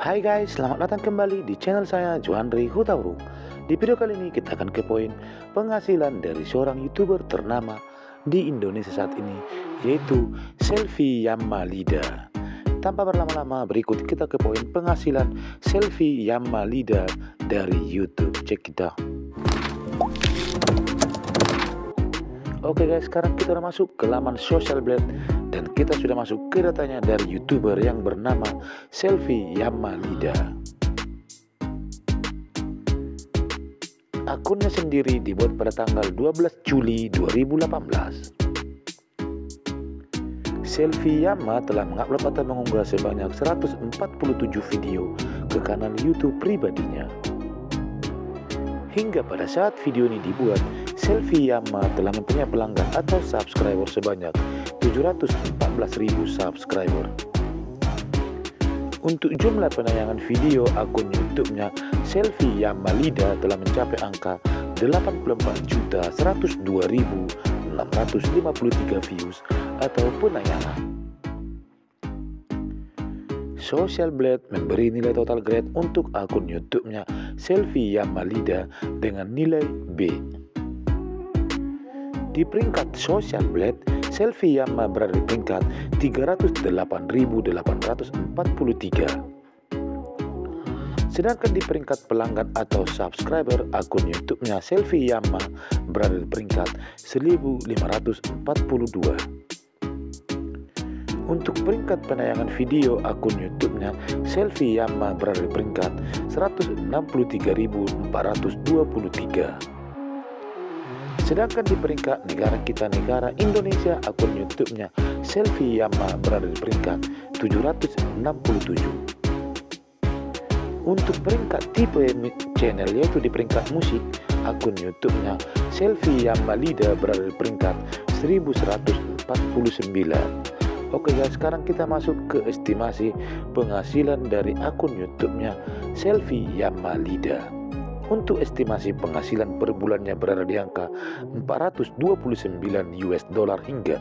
Hai guys, selamat datang kembali di channel saya Johandri Hutaurung. Di video kali ini kita akan kepoin penghasilan dari seorang YouTuber ternama di Indonesia saat ini, yaitu Selvi Yamalida. Tanpa berlama-lama, berikut kita kepoin penghasilan Selvi Yamalida dari YouTube. Check it out. Oke guys, sekarang kita udah masuk ke laman Social Blade dan kita sudah masuk ke datanya dari YouTuber yang bernama Selvi Yamalida. Akunnya sendiri dibuat pada tanggal 12 Juli 2018. Selvi Yama telah mengupload atau mengunggah sebanyak 147 video ke kanal YouTube pribadinya. Hingga pada saat video ini dibuat, Selvi Yama telah mempunyai pelanggan atau subscriber sebanyak 714.000 subscriber. Untuk jumlah penayangan video akun YouTube-nya, Selvi Yamalida telah mencapai angka 84.102.653 views atau penayangan. Social Blade memberi nilai total grade untuk akun YouTube-nya Selvi Yamalida dengan nilai B. Di peringkat Social Blade, Selvi Yama berada di peringkat 308.843. Sedangkan di peringkat pelanggan atau subscriber, akun YouTube-nya Selvi Yama berada di peringkat 1542. Untuk peringkat penayangan video akun YouTube-nya, Selvi Yama berada di peringkat 163.423. Sedangkan di peringkat negara kita, negara Indonesia, akun YouTube-nya Selvi Yama berada di peringkat 767. Untuk peringkat tipe channel, yaitu di peringkat musik, akun YouTube-nya Selvi Yamalida berada di peringkat 1149. Oke guys, sekarang kita masuk ke estimasi penghasilan dari akun YouTube-nya Selvi Yamalida. Untuk estimasi penghasilan per bulannya berada di angka $429 hingga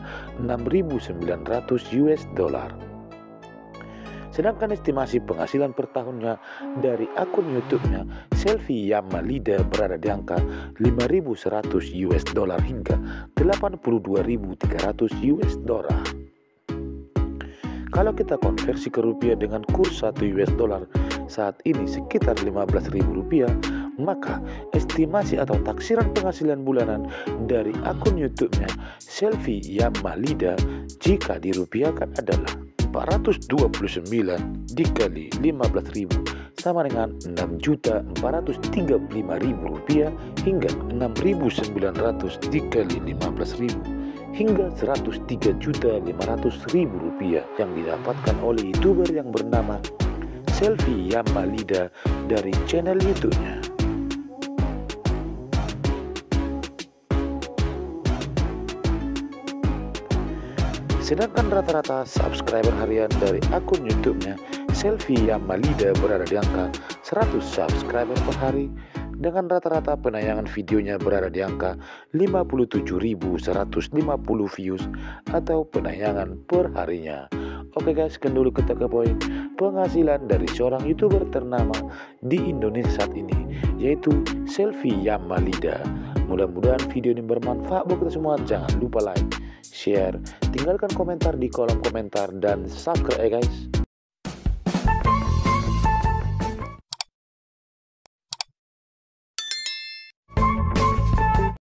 $6.900. Sedangkan estimasi penghasilan per tahunnya dari akun YouTube-nya Selvi Yamalida berada di angka $5.100 hingga $82.300. Kalau kita konversi ke rupiah dengan kurs $1 saat ini sekitar Rp15.000, maka estimasi atau taksiran penghasilan bulanan dari akun YouTube-nya Selvi Yamalida jika dirupiahkan adalah 429 dikali 15.000 sama dengan Rp6.435.000 hingga 6.900 dikali 15.000 hingga Rp103.500.000 yang didapatkan oleh YouTuber yang bernama Selvi Yamalida dari channel YouTube-nya. Sedangkan rata-rata subscriber harian dari akun YouTube-nya Selvi Yamalida berada di angka 100 subscriber per hari, dengan rata-rata penayangan videonya berada di angka 57.150 views atau penayangan per harinya. Oke guys, sekian dulu kita ke poin penghasilan dari seorang YouTuber ternama di Indonesia saat ini, yaitu Selvi Yamalida. Mudah-mudahan video ini bermanfaat buat kita semua. Jangan lupa like, share, tinggalkan komentar di kolom komentar, dan subscribe ya guys.